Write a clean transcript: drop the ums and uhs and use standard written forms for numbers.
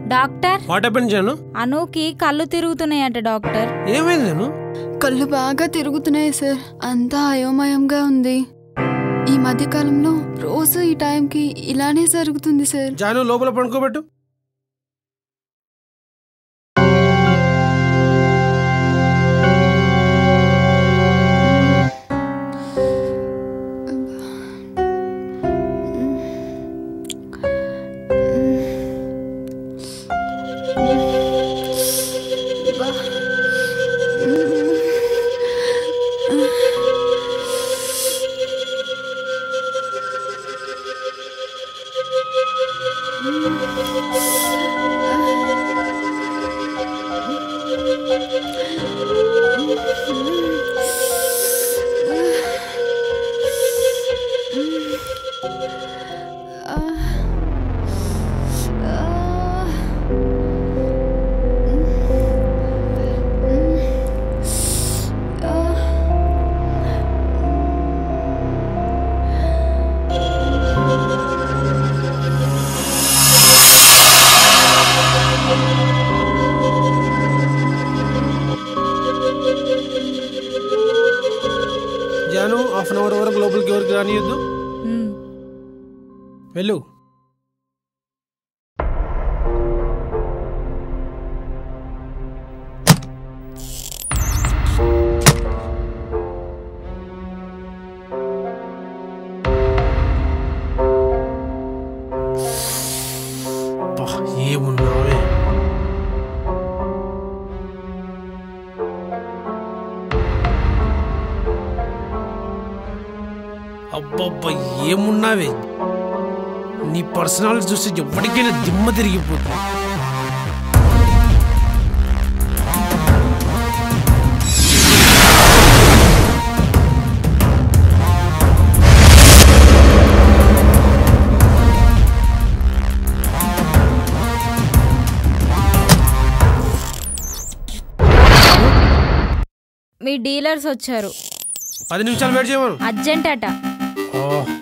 Doctor what happened Janu? అనుకి కళ్ళు తిరుగుతున్నాయట డాక్టర్. ఏమైంది జాను? కళ్ళు బాగా తిరుగుతున్నాయి సార్. అంతా అయోమయంగా ఉంది. ఈ మధ్య కాలంలో రోజు ఈ టైంకి ఇలానే జరుగుతుంది సార్. జాను లోపల పడుకోబెట్టు. జాను హాఫ్ అన్ అవర్ వరకు లోపలికి ఎవరికి రానియొద్దు. వెళ్ళు. ఏమున్నావే? అబ్బబ్బా ఏమున్నావే? నీ పర్సనాలిటీ చూస్తే ఎప్పటికైనా దిమ్మ తిరిగిపోతుంది. మీ డీలర్స్ వచ్చారు. 10 నిమిషాలు వెయిట్ చేయమను. అర్జెంట్ అట.